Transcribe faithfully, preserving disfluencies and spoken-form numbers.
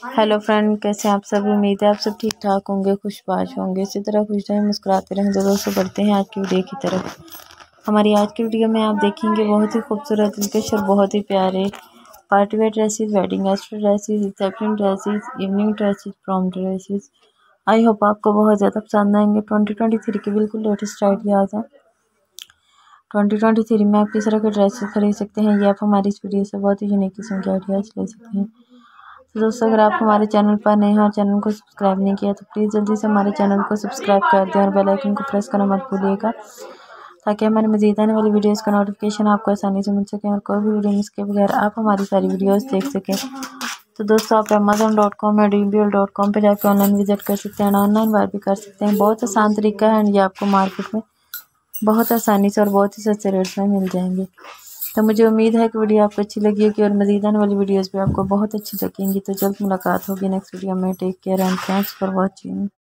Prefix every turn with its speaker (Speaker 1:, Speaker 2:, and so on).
Speaker 1: Hello friend, कैसे हैं आप सब। उम्मीद है आप सब ठीक ठाक होंगे, खुशबाश होंगे, इसी तरह खुश रहें, मुस्कुराते रहें। तो दोस्तों बढ़ते हैं आज की वीडियो की तरफ। हमारी आज की वीडियो में आप देखेंगे बहुत ही खूबसूरत, दिलकश और बहुत ही प्यारे party wear dresses, wedding Easter dresses, reception dresses, evening dresses, prom dresses. I hope आपको बहुत ज़्यादा पसंद आएंगे। ट्वेंटी ट्वेंटी थ्री के बिल्कुल लेटेस्ट आइडियाज़ हैं। ट्वेंटी ट्वेंटी थ्री में आप किस तरह के ड्रेसेस खरीद सकते हैं, ये आप हमारी इस वीडियो से बहुत ही यूनिक किस्म के आइडियाज़ ले सकते हैं। तो दोस्तों, अगर आप हमारे चैनल पर नए हैं और चैनल को सब्सक्राइब नहीं किया तो प्लीज़ जल्दी से हमारे चैनल को सब्सक्राइब कर दें और बेल आइकन को प्रेस करना मत भूलिएगा, ताकि हमारी मज़ीद आने वाली वीडियोस का नोटिफिकेशन आपको आसानी से मिल सके और कोई भी वीडियो मिस के बगैर आप हमारी सारी वीडियोस देख सकें। तो दोस्तों, आप अमेजोन डॉट कॉम या D B L dot com पर जाकर ऑनलाइन विजिट कर सकते हैं, ऑनलाइन बाय भी कर सकते हैं। बहुत आसान तरीका है, ये आपको मार्केट में बहुत आसानी से और बहुत ही सस्ते रेट्स में मिल जाएंगे। तो मुझे उम्मीद है कि वीडियो आपको अच्छी लगी होगी और मज़ीद आने वाली वीडियोस भी आपको बहुत अच्छी लगेंगी। तो जल्द मुलाकात होगी नेक्स्ट वीडियो में। Take care and thanks for watching.